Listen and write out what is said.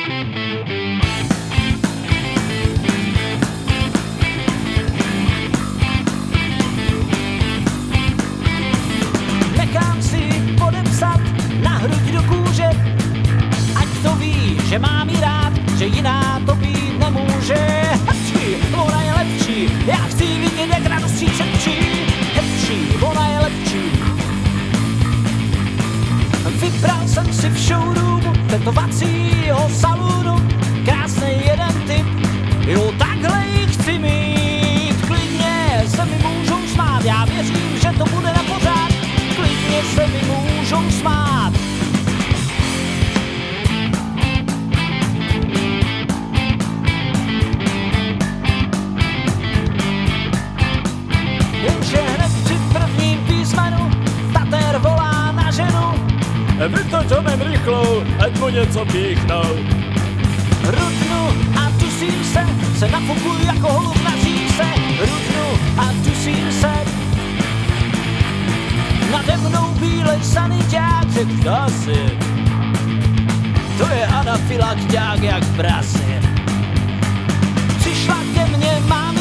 Nechám si podepsat na hruď do kůže, ať to ví, že mám jí rád, že jiná to být nemůže. Hepčí, ona je lepší, já chci vidět, jak radostí čepčí. Hepčí, ona je lepší. Vybral jsem si v showroomu tetovacího salonu krásný jeden typ, jo takhle ji chci mít. Klidně se mi můžou smát, já věřím, že to bude na pořád. Klidně se mi můžou smát. Jenže hned při prvním písmenu tatér volá na ženu. Vytočenem rychlou, ať mu něco píchnou. Rudnu a dusím se nafukuj jako holub na říse. Rudnu a dusím se. Nade mnou bílej saniťák řekl vdasy. To je anafylakťák jak prasy. Přišla ke mně máma